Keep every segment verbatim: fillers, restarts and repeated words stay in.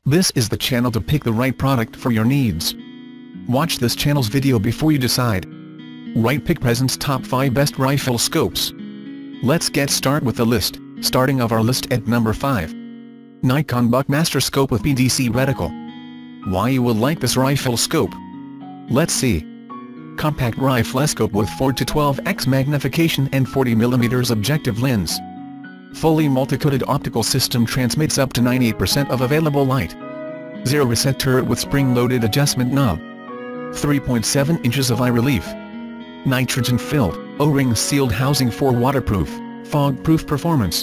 This is the channel to pick the right product for your needs. Watch this channel's video before you decide. Right Pick presents top five best rifle scopes. Let's get started with the list, starting off our list at number five. Nikon Buckmaster Scope with B D C Reticle. Why you will like this rifle scope? Let's see. Compact rifle scope with four to twelve x magnification and forty millimeter objective lens. Fully multi-coated optical system transmits up to ninety-eight percent of available light. Zero reset turret with spring-loaded adjustment knob. three point seven inches of eye relief. Nitrogen-filled, O-ring sealed housing for waterproof, fog-proof performance.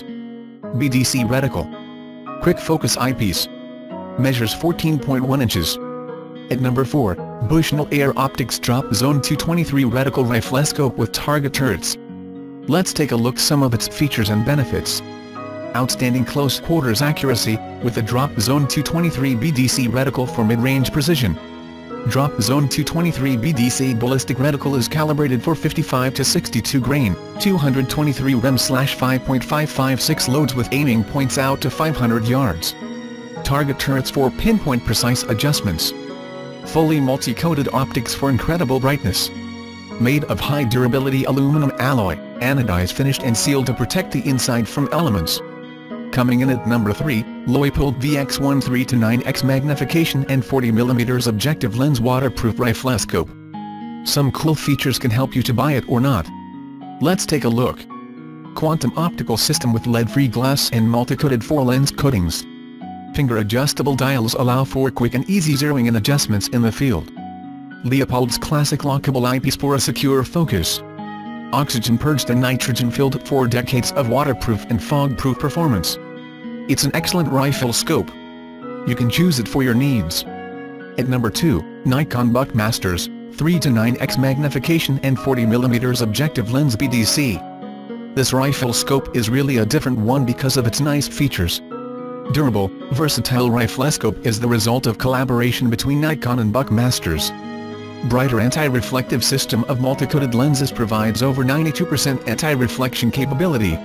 B D C Reticle. Quick focus eyepiece. Measures fourteen point one inches. At number four, Bushnell Air Optics Drop Zone two twenty-three Reticle Rifle Scope with target turrets. Let's take a look some of its features and benefits. Outstanding close quarters accuracy, with the Drop Zone two twenty-three B D C reticle for mid-range precision. Drop Zone two twenty-three B D C ballistic reticle is calibrated for fifty-five to sixty-two grain, two hundred twenty-three rem slash five point five five six loads with aiming points out to five hundred yards. Target turrets for pinpoint precise adjustments. Fully multi-coated optics for incredible brightness. Made of high durability aluminum alloy, anodized finished and sealed to protect the inside from elements. Coming in at number three, Leupold V X thirteen to nine x magnification and forty millimeter objective lens waterproof rifle scope. Some cool features can help you to buy it or not. Let's take a look. Quantum optical system with lead-free glass and multi-coated four-lens coatings. Finger-adjustable dials allow for quick and easy zeroing and adjustments in the field. Leupold's classic lockable eyepiece for a secure focus. Oxygen-purged and nitrogen-filled for decades of waterproof and fog-proof performance. It's an excellent rifle scope. You can choose it for your needs. At number two, Nikon Buckmasters, three to nine x magnification and forty millimeter objective lens B D C. This rifle scope is really a different one because of its nice features. Durable, versatile rifle scope is the result of collaboration between Nikon and Buckmasters. Brighter anti-reflective system of multi-coated lenses provides over ninety-two percent anti-reflection capability.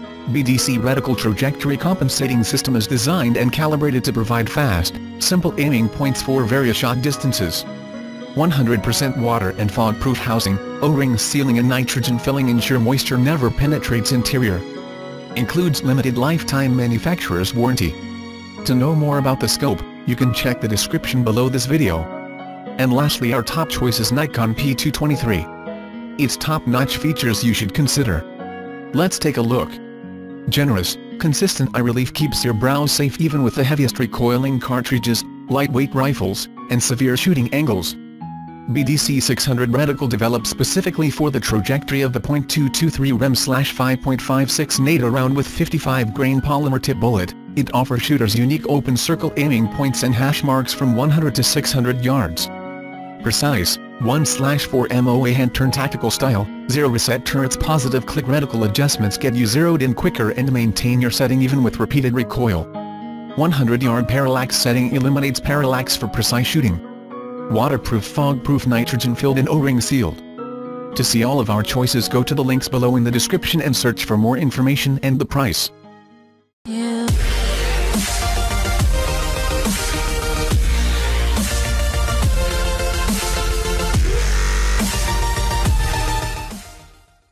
B D C reticle trajectory compensating system is designed and calibrated to provide fast, simple aiming points for various shot distances. one hundred percent water and fog-proof housing, O-ring sealing and nitrogen filling ensure moisture never penetrates interior. Includes limited lifetime manufacturer's warranty. To know more about the scope, you can check the description below this video. And lastly, our top choice is Nikon P two twenty-three. Its top-notch features you should consider. Let's take a look. Generous, consistent eye relief keeps your brows safe even with the heaviest recoiling cartridges, lightweight rifles, and severe shooting angles. B D C six hundred reticle developed specifically for the trajectory of the point two two three rem slash five point five six NATO round with fifty-five grain polymer tip bullet. It offers shooters unique open circle aiming points and hash marks from one hundred to six hundred yards. Precise, one slash four M O A hand turn tactical style, zero reset turrets positive click reticle adjustments get you zeroed in quicker and maintain your setting even with repeated recoil. one hundred yard parallax setting eliminates parallax for precise shooting. Waterproof fog-proof nitrogen-filled and O-ring sealed. To see all of our choices go to the links below in the description and search for more information and the price.